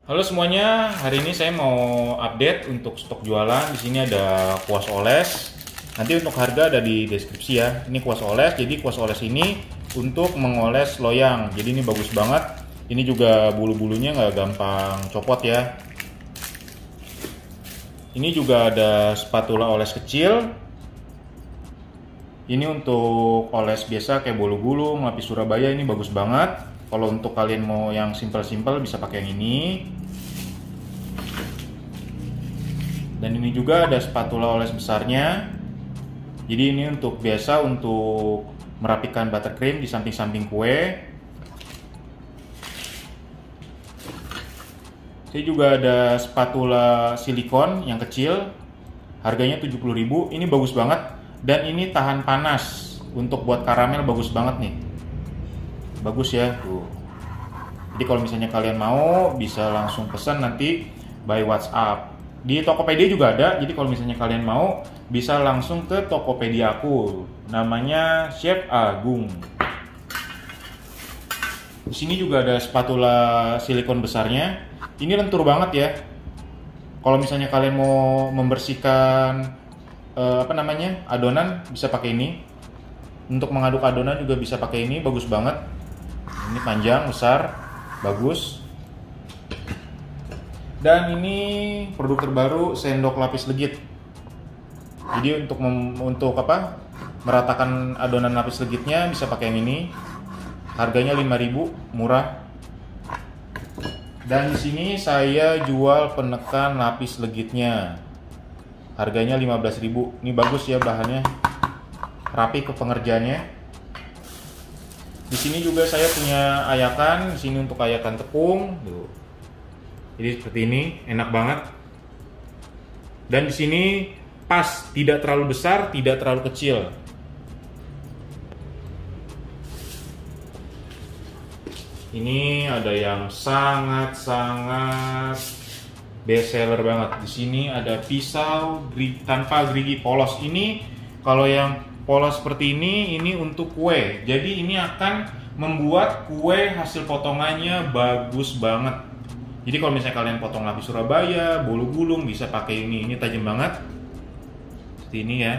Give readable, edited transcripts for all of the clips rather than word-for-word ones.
Halo semuanya, hari ini saya mau update untuk stok jualan. Di sini ada kuas oles. Nanti untuk harga ada di deskripsi ya. Ini kuas oles, jadi kuas oles ini untuk mengoles loyang. Jadi ini bagus banget. Ini juga bulu-bulunya nggak gampang copot ya. Ini juga ada spatula oles kecil. Ini untuk oles biasa kayak bolu gulung, lapis Surabaya, ini bagus banget. Kalau untuk kalian mau yang simple-simple bisa pakai yang ini. Dan ini juga ada spatula oles besarnya. Jadi ini untuk biasa untuk merapikan buttercream di samping-samping kue. Saya juga ada spatula silikon yang kecil. Harganya 70.000. Ini bagus banget. Dan ini tahan panas. Untuk buat karamel bagus banget nih. Bagus ya tuh. Jadi kalau misalnya kalian mau bisa langsung pesan nanti by WhatsApp. Di Tokopedia juga ada. Jadi kalau misalnya kalian mau bisa langsung ke Tokopedia aku. Namanya Chef Agung. Di sini juga ada spatula silikon besarnya. Ini lentur banget ya. Kalau misalnya kalian mau membersihkan adonan bisa pakai ini. Untuk mengaduk adonan juga bisa pakai ini, bagus banget. Ini panjang, besar, bagus. Dan ini produk terbaru, sendok lapis legit. Jadi untuk meratakan adonan lapis legitnya bisa pakai yang ini. Harganya 5.000, murah. Dan di sini saya jual penekan lapis legitnya. Harganya 15.000. Ini bagus ya bahannya. Rapi ke pengerjaannya. Di sini juga saya punya ayakan. Di sini untuk ayakan tepung. Tuh. Jadi seperti ini, enak banget. Dan di sini pas, tidak terlalu besar, tidak terlalu kecil. Ini ada yang sangat best seller banget. Di sini ada pisau tanpa gerigi polos. Ini kalau yang polos seperti ini untuk kue. Jadi ini akan membuat kue hasil potongannya bagus banget. Jadi kalau misalnya kalian potong lapis Surabaya, bolu gulung bisa pakai ini. Ini tajam banget. Seperti ini ya.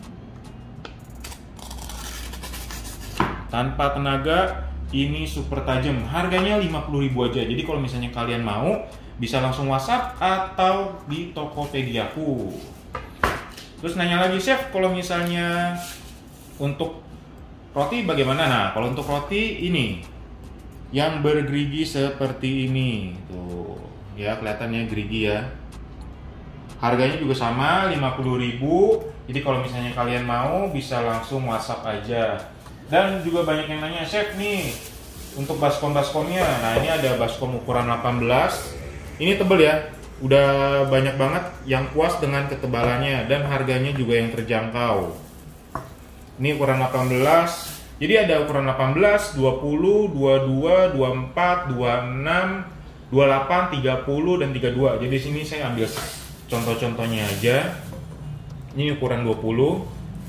Tanpa tenaga, ini super tajam. Harganya 50.000 aja. Jadi kalau misalnya kalian mau bisa langsung WhatsApp atau di Tokopediaku. Terus nanya lagi, Chef, kalau misalnya untuk roti bagaimana? Nah, kalau untuk roti ini yang bergerigi seperti ini. Tuh, ya kelihatannya gerigi ya. Harganya juga sama, 50.000. Jadi kalau misalnya kalian mau bisa langsung WhatsApp aja. Dan juga banyak yang nanya, Chef nih, untuk baskom-baskomnya. Nah, ini ada baskom ukuran 18. Ini tebel ya, udah banyak banget yang puas dengan ketebalannya dan harganya juga yang terjangkau. Ini ukuran 18, jadi ada ukuran 18, 20, 22, 24, 26, 28, 30, dan 32. Jadi sini saya ambil contoh-contohnya aja. Ini ukuran 20.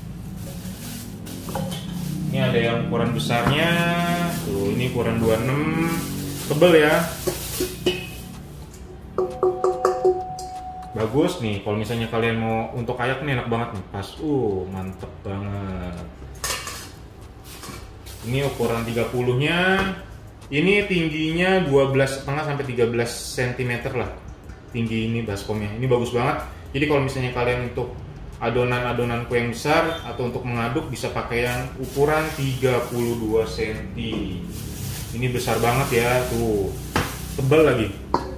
Ini ada yang ukuran besarnya, tuh ini ukuran 26, tebel ya. Bagus nih, kalau misalnya kalian mau untuk kayak nih enak banget nih, pas, mantep banget. Ini ukuran 30-nya, ini tingginya 12,5 sampai 13 cm lah, tinggi ini baskomnya. Ini bagus banget. Jadi kalau misalnya kalian untuk adonan-adonan kue yang besar atau untuk mengaduk bisa pakai yang ukuran 32 cm. Ini besar banget ya, tuh, tebal lagi.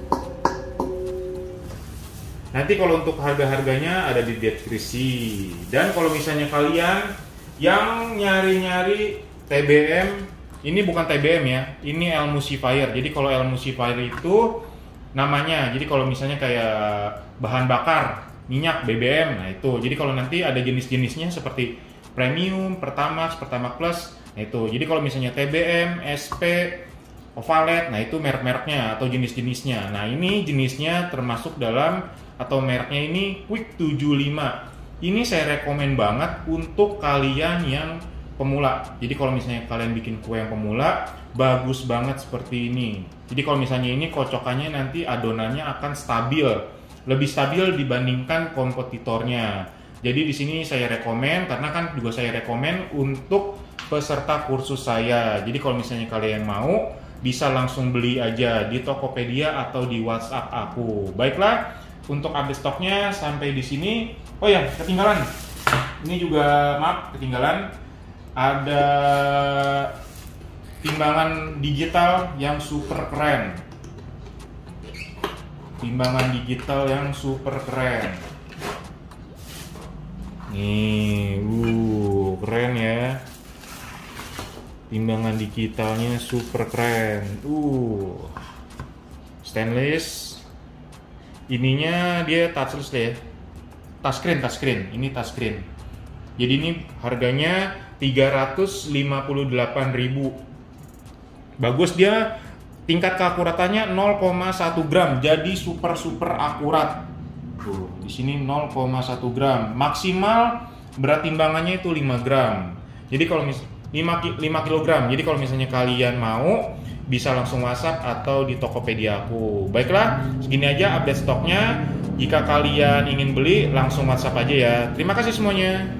Nanti kalau untuk harga-harganya ada di deskripsi. Dan kalau misalnya kalian yang nyari-nyari TBM, ini bukan TBM ya, ini emulsifier. Jadi kalau emulsifier itu namanya, jadi kalau misalnya kayak bahan bakar, minyak, BBM, nah itu. Jadi kalau nanti ada jenis-jenisnya seperti premium, Pertamax, Pertamax Plus, nah itu. Jadi kalau misalnya TBM, SP, Ovalet, nah itu merek-mereknya atau jenis-jenisnya. Nah ini jenisnya termasuk dalam atau mereknya ini Quick 75. Ini saya rekomen banget untuk kalian yang pemula. Jadi kalau misalnya kalian bikin kue yang pemula, bagus banget seperti ini. Jadi kalau misalnya ini kocokannya nanti adonannya akan stabil, lebih stabil dibandingkan kompetitornya. Jadi di sini saya rekomen, karena kan juga saya rekomen untuk peserta kursus saya. Jadi kalau misalnya kalian mau, bisa langsung beli aja di Tokopedia atau di WhatsApp aku. Baiklah, untuk update stoknya sampai di sini. Oh ya, ketinggalan. Ini juga maaf ketinggalan. Ada timbangan digital yang super keren. Timbangan digital yang super keren. Nih, keren ya. Timbangan digitalnya super keren. Stainless. Ininya dia touchless ya. Touchscreen. Ini touchscreen. Jadi ini harganya 358.000. Bagus, dia tingkat keakuratannya 0,1 gram. Jadi super akurat. Tuh, di sini 0,1 gram. Maksimal berat timbangannya itu 5 gram. Jadi kalau 5 kg. Jadi kalau misalnya kalian mau, bisa langsung WhatsApp atau di Tokopedia aku. Baiklah, segini aja update stoknya. Jika kalian ingin beli, langsung WhatsApp aja ya. Terima kasih semuanya.